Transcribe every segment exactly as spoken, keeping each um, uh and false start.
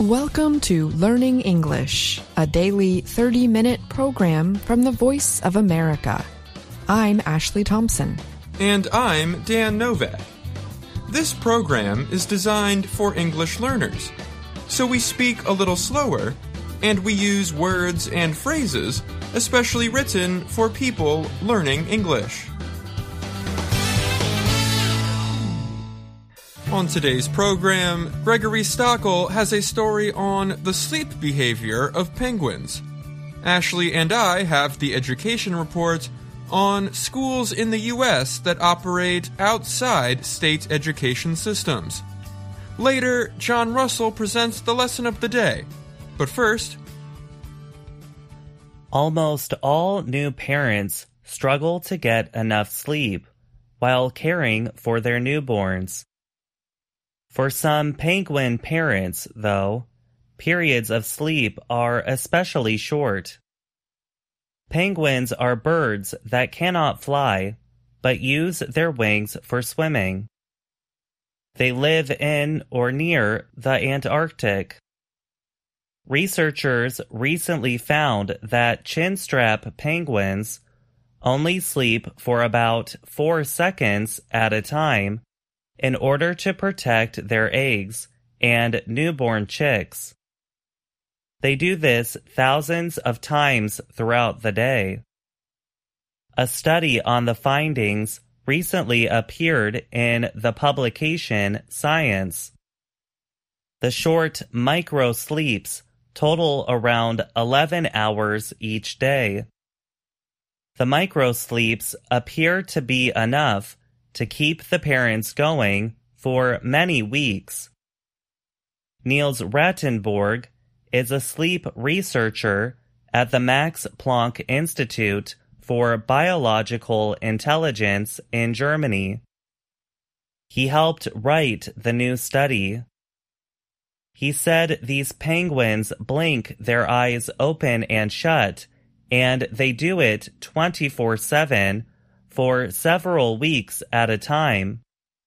Welcome to Learning English, a daily thirty-minute program from the Voice of America. I'm Ashley Thompson. And I'm Dan Novak. This program is designed for English learners, so we speak a little slower, and we use words and phrases especially written for people learning English. On today's program, Gregory Stachel has a story on the sleep behavior of penguins. Ashley and I have the education report on schools in the U S that operate outside state education systems. Later, John Russell presents the lesson of the day. But first, almost all new parents struggle to get enough sleep while caring for their newborns. For some penguin parents, though, periods of sleep are especially short. Penguins are birds that cannot fly, but use their wings for swimming. They live in or near the Antarctic. Researchers recently found that chinstrap penguins only sleep for about four seconds at a time in order to protect their eggs and newborn chicks. They do this thousands of times throughout the day. A study on the findings recently appeared in the publication Science. The short microsleeps total around eleven hours each day. The microsleeps appear to be enough to keep the parents going for many weeks. Niels Rattenborg is a sleep researcher at the Max Planck Institute for Biological Intelligence in Germany. He helped write the new study. He said these penguins blink their eyes open and shut, and they do it twenty-four seven for several weeks at a time.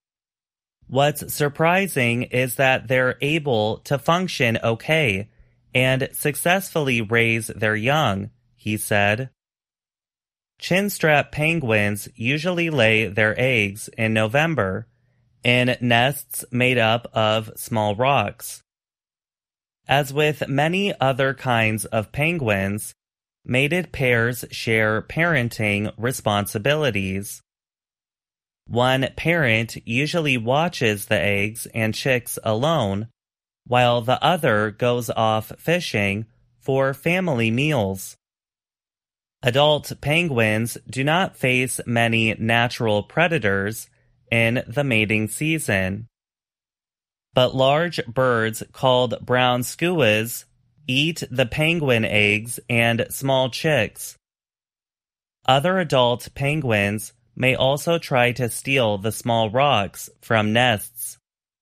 What's surprising is that they're able to function okay and successfully raise their young, he said. Chinstrap penguins usually lay their eggs in November in nests made up of small rocks. As with many other kinds of penguins, mated pairs share parenting responsibilities. One parent usually watches the eggs and chicks alone, while the other goes off fishing for family meals. Adult penguins do not face many natural predators in the mating season. But large birds called brown skuas eat the penguin eggs and small chicks. Other adult penguins may also try to steal the small rocks from nests.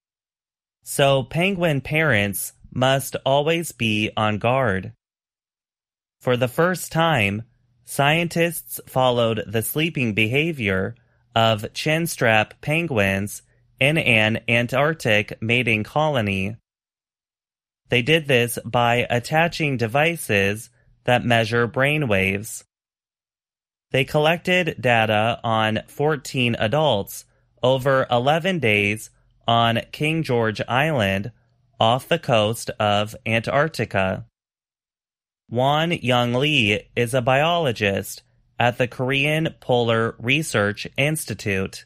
So penguin parents must always be on guard. For the first time, scientists followed the sleeping behavior of chinstrap penguins in an Antarctic mating colony. They did this by attaching devices that measure brainwaves. They collected data on fourteen adults over eleven days on King George Island off the coast of Antarctica. Won Young Lee is a biologist at the Korean Polar Research Institute.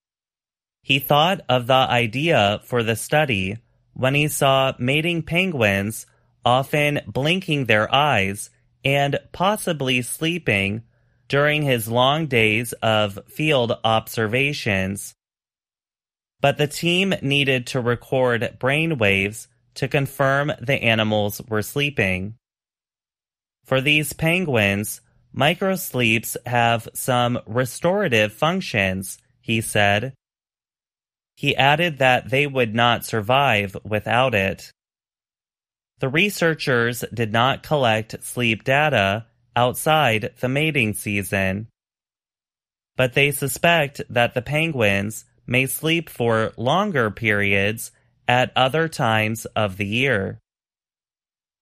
He thought of the idea for the study when he saw mating penguins often blinking their eyes and possibly sleeping during his long days of field observations. But the team needed to record brainwaves to confirm the animals were sleeping. For these penguins, microsleeps have some restorative functions, he said. He added that they would not survive without it. The researchers did not collect sleep data outside the mating season, but they suspect that the penguins may sleep for longer periods at other times of the year.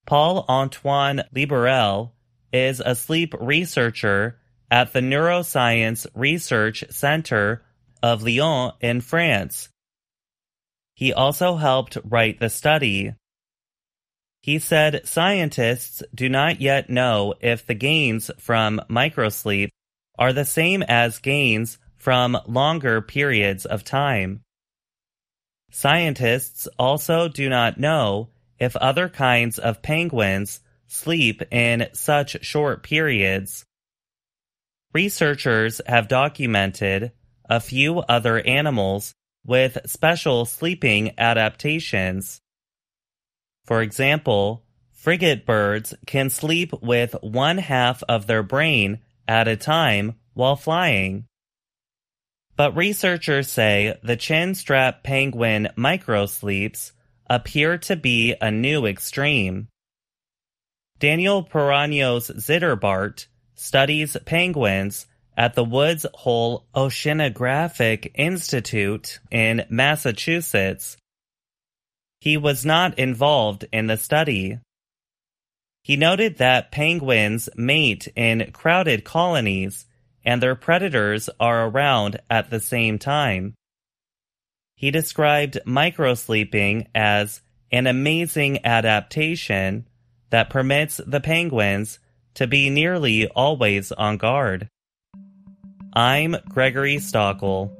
Paul-Antoine Liberel is a sleep researcher at the Neuroscience Research Center of Lyon in France. He also helped write the study. He said scientists do not yet know if the gains from microsleep are the same as gains from longer periods of time. Scientists also do not know if other kinds of penguins sleep in such short periods. Researchers have documented a few other animals with special sleeping adaptations. For example, frigate birds can sleep with one half of their brain at a time while flying. But researchers say the chin-strap penguin microsleeps appear to be a new extreme. Daniel Peranios Zitterbart studies penguins at the Woods Hole Oceanographic Institute in Massachusetts. He was not involved in the study. He noted that penguins mate in crowded colonies and their predators are around at the same time. He described microsleeping as an amazing adaptation that permits the penguins to be nearly always on guard. I'm Gregory Stachel.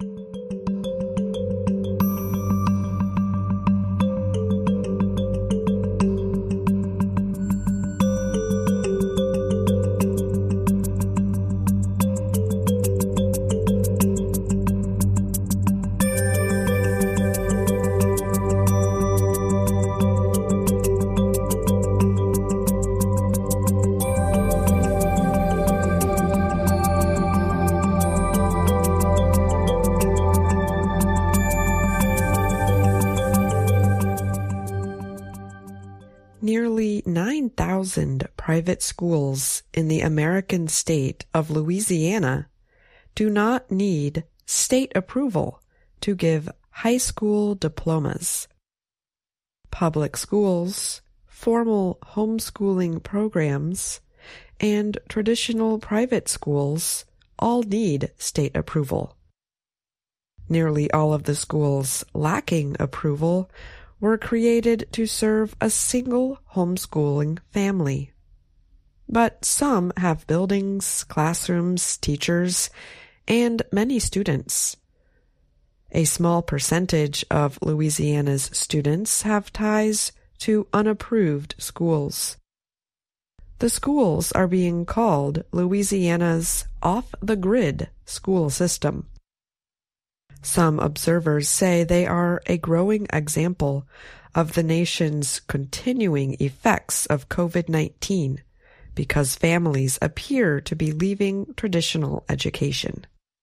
Nearly nine thousand private schools in the American state of Louisiana do not need state approval to give high school diplomas. Public schools, formal homeschooling programs, and traditional private schools all need state approval. Nearly all of the schools lacking approval were created to serve a single homeschooling family. But some have buildings, classrooms, teachers, and many students. A small percentage of Louisiana's students have ties to unapproved schools. The schools are being called Louisiana's off-the-grid school system. Some observers say they are a growing example of the nation's continuing effects of covid nineteen because families appear to be leaving traditional education.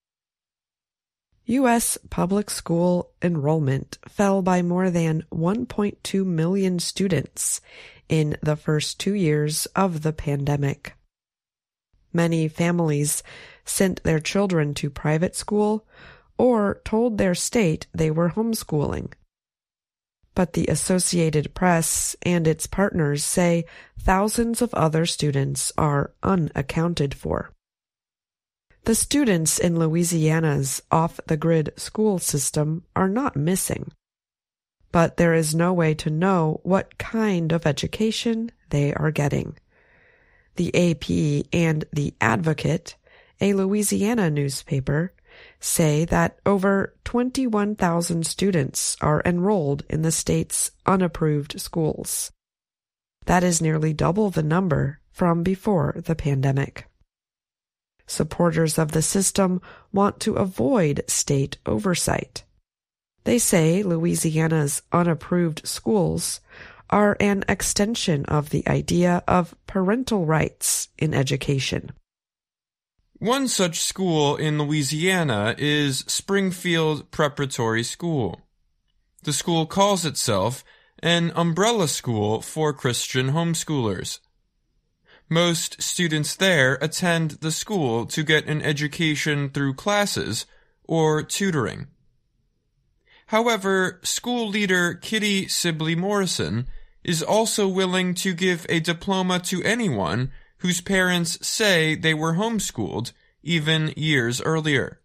U S public school enrollment fell by more than one point two million students in the first two years of the pandemic. Many families sent their children to private school or told their state they were homeschooling. But the Associated Press and its partners say thousands of other students are unaccounted for. The students in Louisiana's off-the-grid school system are not missing, but there is no way to know what kind of education they are getting. The A P and The Advocate, a Louisiana newspaper, say that over twenty-one thousand students are enrolled in the state's unapproved schools. That is nearly double the number from before the pandemic. Supporters of the system want to avoid state oversight. They say Louisiana's unapproved schools are an extension of the idea of parental rights in education. One such school in Louisiana is Springfield Preparatory School. The school calls itself an umbrella school for Christian homeschoolers. Most students there attend the school to get an education through classes or tutoring. However, school leader Kitty Sibley Morrison is also willing to give a diploma to anyone whose parents say they were homeschooled even years earlier.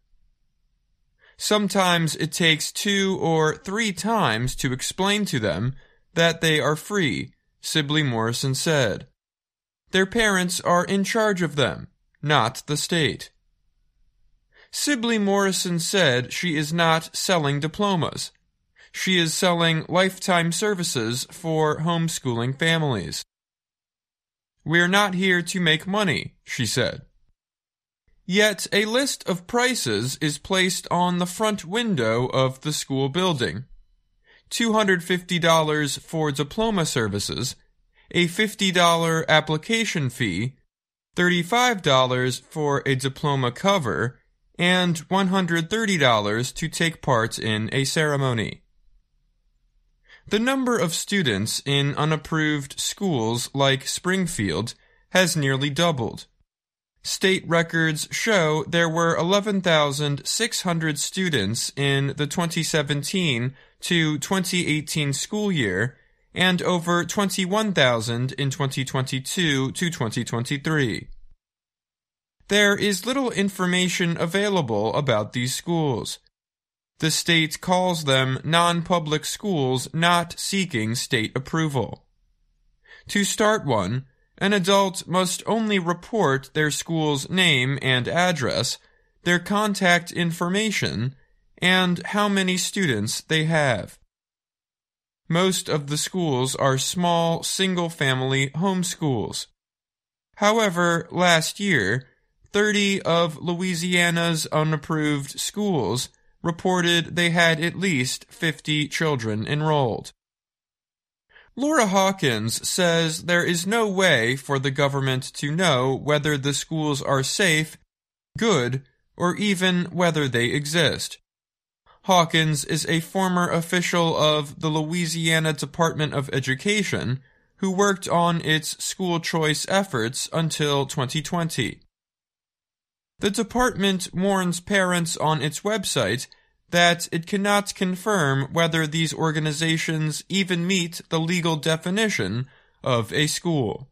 Sometimes it takes two or three times to explain to them that they are free, Sibley Morrison said. Their parents are in charge of them, not the state. Sibley Morrison said she is not selling diplomas. She is selling lifetime services for homeschooling families. We're not here to make money, she said. Yet a list of prices is placed on the front window of the school building. two hundred fifty dollars for diploma services, a fifty dollars application fee, thirty-five dollars for a diploma cover, and one hundred thirty dollars to take part in a ceremony. The number of students in unapproved schools like Springfield has nearly doubled. State records show there were eleven thousand six hundred students in the twenty seventeen to twenty eighteen school year and over twenty-one thousand in twenty twenty-two to twenty twenty-three. There is little information available about these schools. The state calls them non-public schools not seeking state approval. To start one, an adult must only report their school's name and address, their contact information, and how many students they have. Most of the schools are small, single-family homeschools. However, last year, thirty of Louisiana's unapproved schools reported they had at least fifty children enrolled. Laura Hawkins says there is no way for the government to know whether the schools are safe, good, or even whether they exist. Hawkins is a former official of the Louisiana Department of Education who worked on its school choice efforts until twenty twenty. The department warns parents on its website that it cannot confirm whether these organizations even meet the legal definition of a school.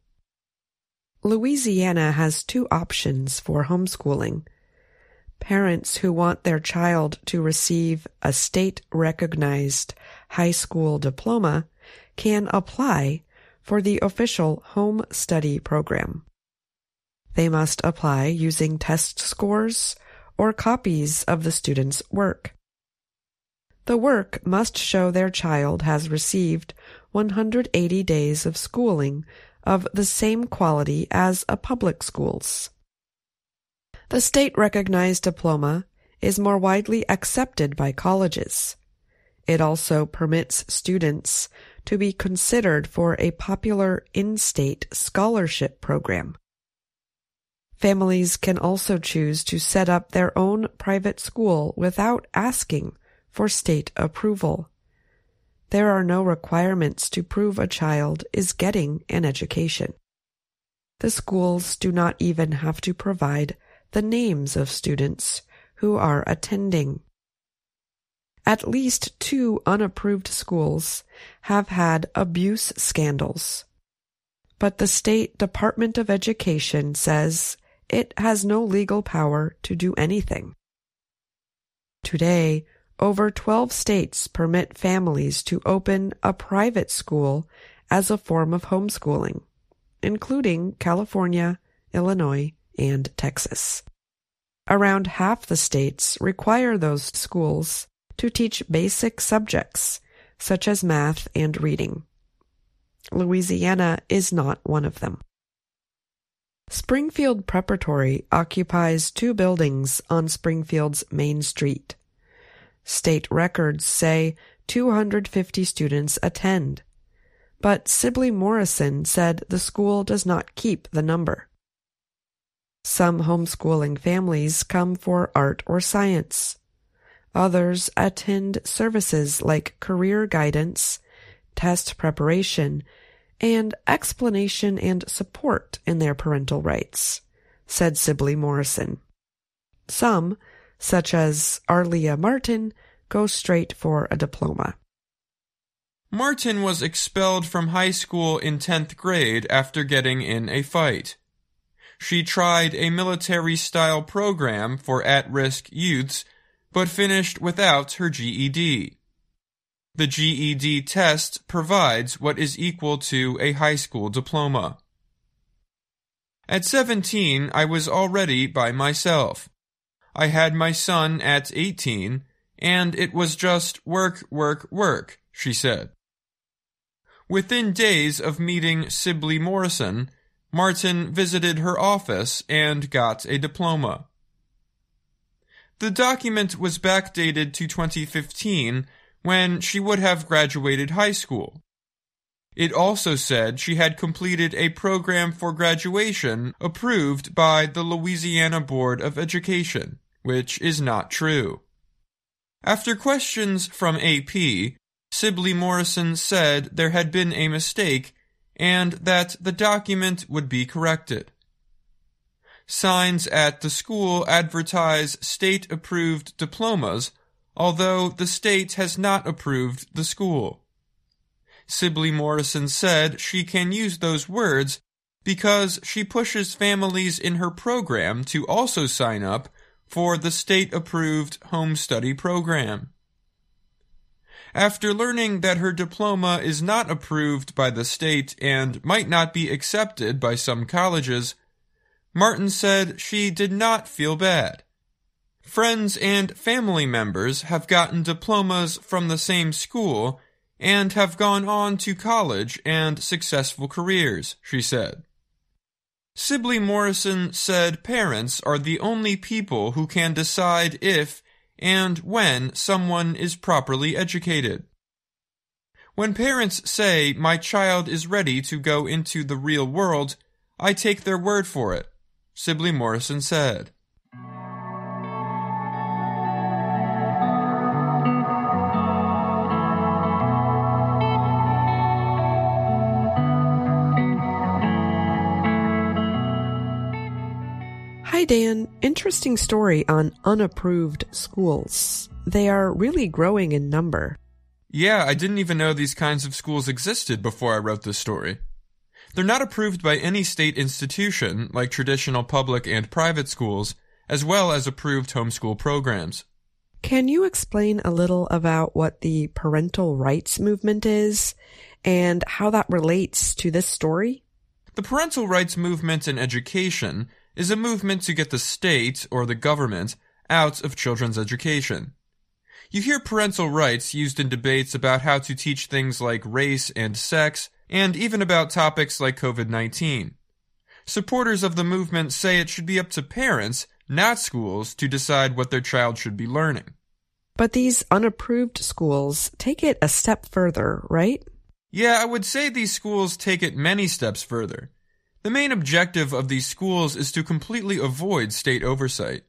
Louisiana has two options for homeschooling. Parents who want their child to receive a state-recognized high school diploma can apply for the official home study program. They must apply using test scores or copies of the student's work. The work must show their child has received one hundred eighty days of schooling of the same quality as a public school's. The state-recognized diploma is more widely accepted by colleges. It also permits students to be considered for a popular in-state scholarship program. Families can also choose to set up their own private school without asking for state approval. There are no requirements to prove a child is getting an education. The schools do not even have to provide the names of students who are attending. At least two unapproved schools have had abuse scandals, but the State Department of Education says it has no legal power to do anything. Today, over twelve states permit families to open a private school as a form of homeschooling, including California, Illinois, and Texas. Around half the states require those schools to teach basic subjects, such as math and reading. Louisiana is not one of them. Springfield Preparatory occupies two buildings on Springfield's Main Street. State records say two hundred fifty students attend, but Sibley Morrison said the school does not keep the number. Some homeschooling families come for art or science. Others attend services like career guidance, test preparation, and explanation and support in their parental rights, said Sibley Morrison. Some, such as Arlia Martin, go straight for a diploma. Martin was expelled from high school in tenth grade after getting in a fight. She tried a military-style program for at-risk youths, but finished without her G E D. The G E D test provides what is equal to a high school diploma. At seventeen, I was already by myself. I had my son at eighteen, and it was just work, work, work, she said. Within days of meeting Sibley Morrison, Martin visited her office and got a diploma. The document was backdated to twenty fifteen, when she would have graduated high school. It also said she had completed a program for graduation approved by the Louisiana Board of Education, which is not true. After questions from A P, Sibley Morrison said there had been a mistake and that the document would be corrected. Signs at the school advertise state-approved diplomas, although the state has not approved the school. Sibley Morrison said she can use those words because she pushes families in her program to also sign up for the state-approved home study program. After learning that her diploma is not approved by the state and might not be accepted by some colleges, Martin said she did not feel bad. Friends and family members have gotten diplomas from the same school and have gone on to college and successful careers, she said. Sibley Morrison said parents are the only people who can decide if and when someone is properly educated. When parents say my child is ready to go into the real world, I take their word for it, Sibley Morrison said. Hi, Dan. Interesting story on unapproved schools. They are really growing in number. Yeah, I didn't even know these kinds of schools existed before I wrote this story. They're not approved by any state institution, like traditional public and private schools, as well as approved homeschool programs. Can you explain a little about what the parental rights movement is and how that relates to this story? The parental rights movement in education is a movement to get the state, or the government, out of children's education. You hear parental rights used in debates about how to teach things like race and sex, and even about topics like covid nineteen. Supporters of the movement say it should be up to parents, not schools, to decide what their child should be learning. But these unapproved schools take it a step further, right? Yeah, I would say these schools take it many steps further. The main objective of these schools is to completely avoid state oversight.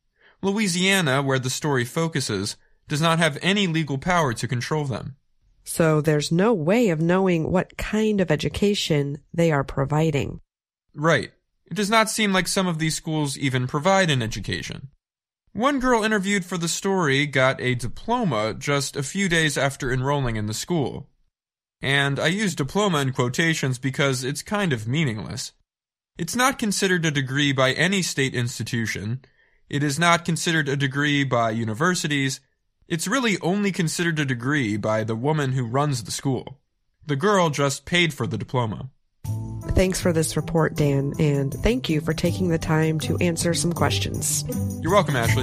Louisiana, where the story focuses, does not have any legal power to control them. So there's no way of knowing what kind of education they are providing. Right. It does not seem like some of these schools even provide an education. One girl interviewed for the story got a diploma just a few days after enrolling in the school. And I use diploma in quotations because it's kind of meaningless. It's not considered a degree by any state institution. It is not considered a degree by universities. It's really only considered a degree by the woman who runs the school. The girl just paid for the diploma. Thanks for this report, Dan, and thank you for taking the time to answer some questions. You're welcome, Ashley.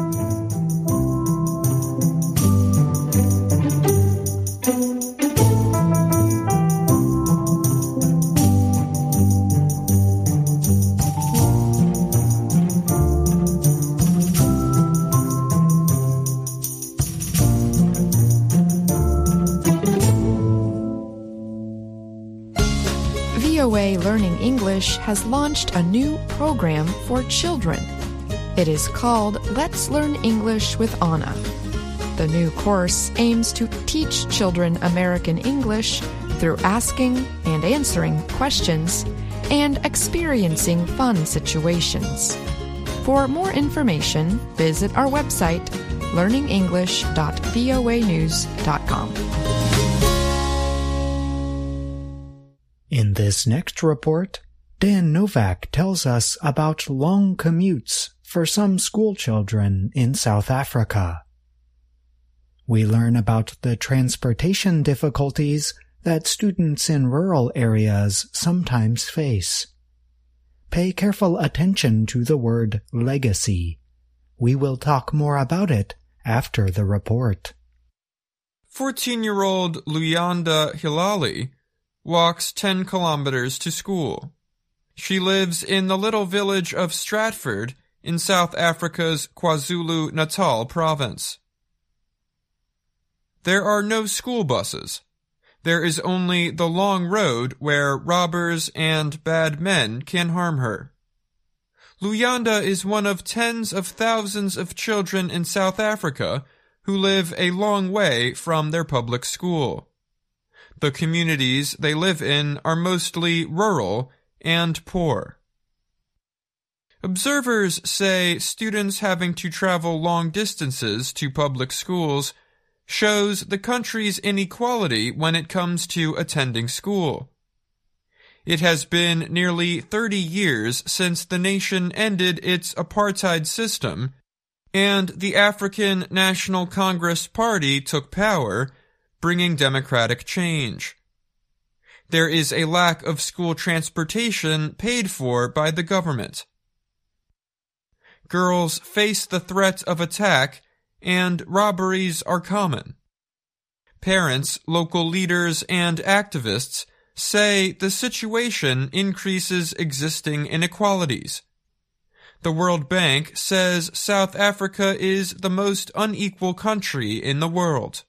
V O A Learning English has launched a new program for children. It is called Let's Learn English with Anna. The new course aims to teach children American English through asking and answering questions and experiencing fun situations. For more information, visit our website, learning english dot voa news dot com. In this next report, Dan Novak tells us about long commutes for some schoolchildren in South Africa. We learn about the transportation difficulties that students in rural areas sometimes face. Pay careful attention to the word legacy. We will talk more about it after the report. fourteen-year-old Luyanda Hilali walks ten kilometers to school. She lives in the little village of Stratford in South Africa's KwaZulu-Natal province. There are no school buses. There is only the long road where robbers and bad men can harm her. Luyanda is one of tens of thousands of children in South Africa who live a long way from their public school. The communities they live in are mostly rural and poor. Observers say students having to travel long distances to public schools shows the country's inequality when it comes to attending school. It has been nearly thirty years since the nation ended its apartheid system, and the African National Congress Party took power, bringing democratic change. There is a lack of school transportation paid for by the government. Girls face the threat of attack, and robberies are common. Parents, local leaders, and activists say the situation increases existing inequalities. The World Bank says South Africa is the most unequal country in the world.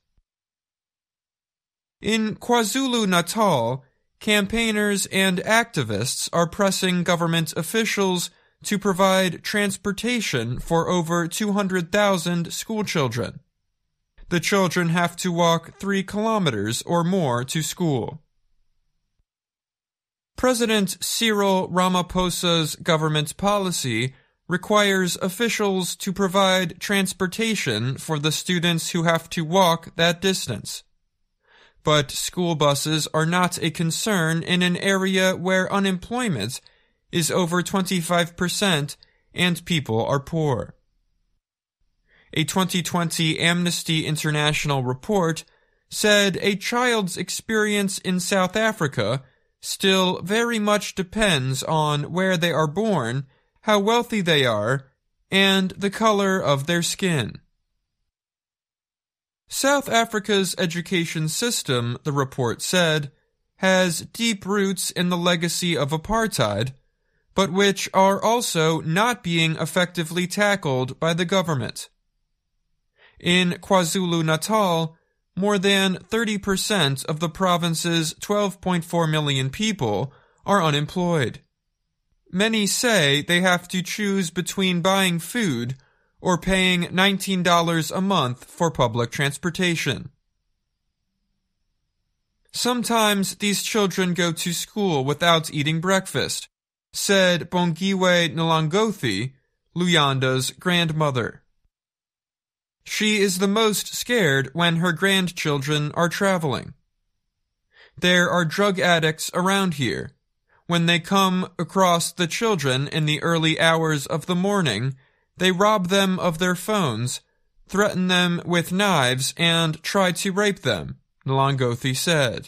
In KwaZulu-Natal, campaigners and activists are pressing government officials to provide transportation for over two hundred thousand schoolchildren. The children have to walk three kilometers or more to school. President Cyril Ramaphosa's government policy requires officials to provide transportation for the students who have to walk that distance. But school buses are not a concern in an area where unemployment is over twenty-five percent and people are poor. A twenty twenty Amnesty International report said a child's experience in South Africa still very much depends on where they are born, how wealthy they are, and the color of their skin. South Africa's education system, the report said, has deep roots in the legacy of apartheid, but which are also not being effectively tackled by the government. In KwaZulu-Natal, more than thirty percent of the province's twelve point four million people are unemployed. Many say they have to choose between buying food or paying nineteen dollars a month for public transportation. Sometimes these children go to school without eating breakfast, said Bongiwe Nlangothi, Luyanda's grandmother. She is the most scared when her grandchildren are traveling. There are drug addicts around here. When they come across the children in the early hours of the morning, they rob them of their phones, threaten them with knives, and try to rape them, Nlangothi said.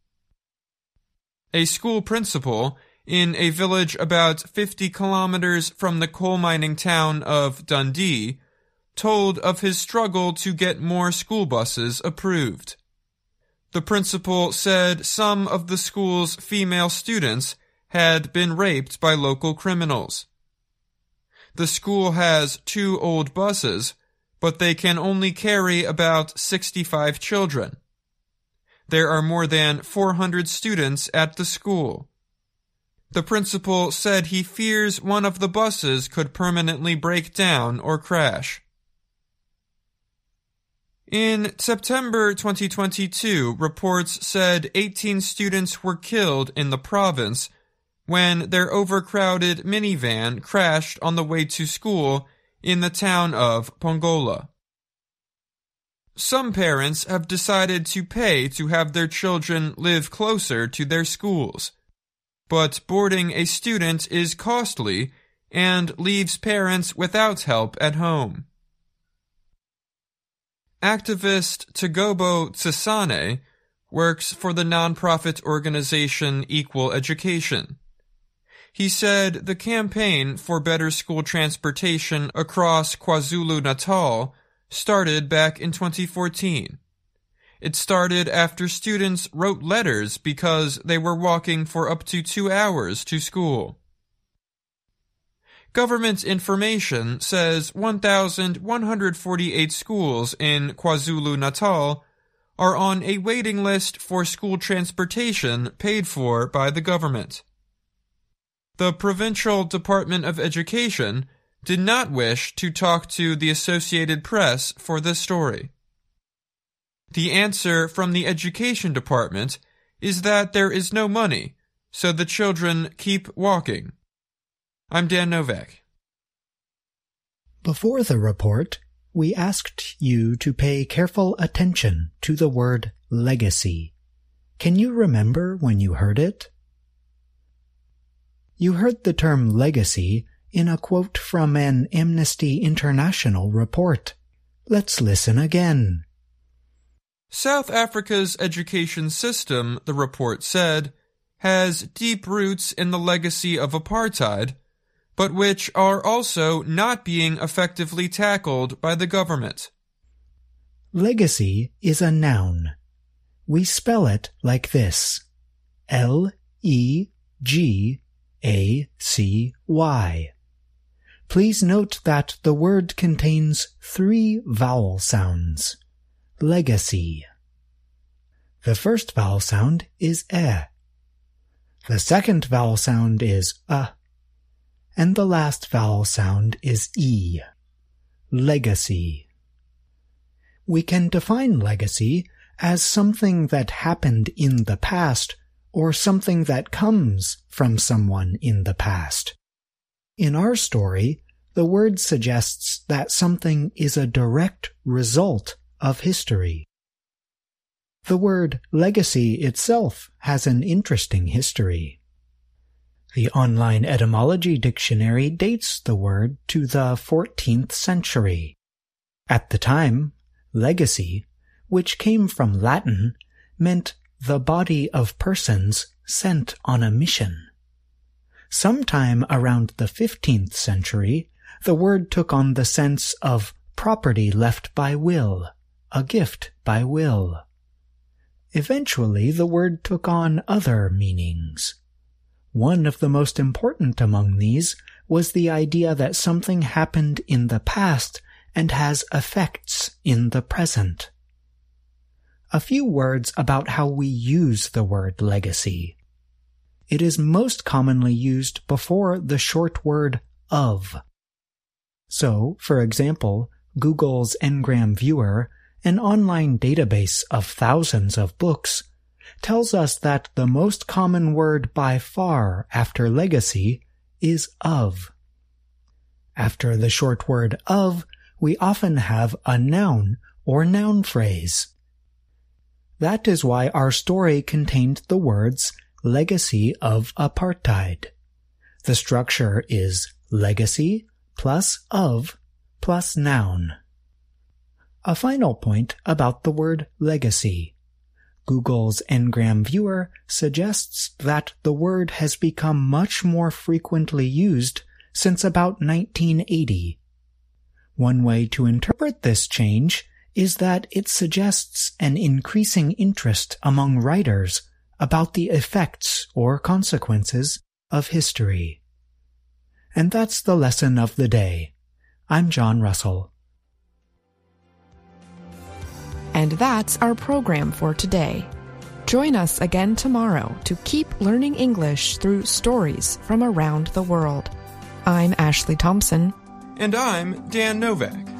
A school principal in a village about fifty kilometers from the coal mining town of Dundee told of his struggle to get more school buses approved. The principal said some of the school's female students had been raped by local criminals. The school has two old buses, but they can only carry about sixty-five children. There are more than four hundred students at the school. The principal said he fears one of the buses could permanently break down or crash. In September twenty twenty-two, reports said eighteen students were killed in the province when their overcrowded minivan crashed on the way to school in the town of Pongola. Some parents have decided to pay to have their children live closer to their schools, but boarding a student is costly and leaves parents without help at home. Activist Tagobo Tsesane works for the nonprofit organization Equal Education. He said the campaign for better school transportation across KwaZulu-Natal started back in twenty fourteen. It started after students wrote letters because they were walking for up to two hours to school. Government information says one thousand one hundred forty-eight schools in KwaZulu-Natal are on a waiting list for school transportation paid for by the government. The Provincial Department of Education did not wish to talk to the Associated Press for this story. The answer from the Education Department is that there is no money, so the children keep walking. I'm Dan Novak. Before the report, we asked you to pay careful attention to the word legacy. Can you remember when you heard it? You heard the term legacy in a quote from an Amnesty International report. Let's listen again. South Africa's education system, the report said, has deep roots in the legacy of apartheid, but which are also not being effectively tackled by the government. Legacy is a noun. We spell it like this: L E G A C Y. Please note that the word contains three vowel sounds. Legacy. The first vowel sound is e. The second vowel sound is a. And the last vowel sound is e. Legacy. We can define legacy as something that happened in the past or something that comes from someone in the past. In our story, the word suggests that something is a direct result of history. The word legacy itself has an interesting history. The online etymology dictionary dates the word to the fourteenth century. At the time, legacy, which came from Latin, meant the body of persons sent on a mission. Sometime around the fifteenth century, the word took on the sense of property left by will, a gift by will. Eventually, the word took on other meanings. One of the most important among these was the idea that something happened in the past and has effects in the present. A few words about how we use the word legacy. It is most commonly used before the short word of. So, for example, Google's Ngram Viewer, an online database of thousands of books, tells us that the most common word by far after legacy is of. After the short word of, we often have a noun or noun phrase. That is why our story contained the words legacy of apartheid. The structure is legacy plus of plus noun. A final point about the word legacy. Google's Ngram Viewer suggests that the word has become much more frequently used since about nineteen eighty. One way to interpret this change is that it suggests an increasing interest among writers about the effects or consequences of history. And that's the lesson of the day. I'm John Russell. And that's our program for today. Join us again tomorrow to keep learning English through stories from around the world. I'm Ashley Thompson. And I'm Dan Novak.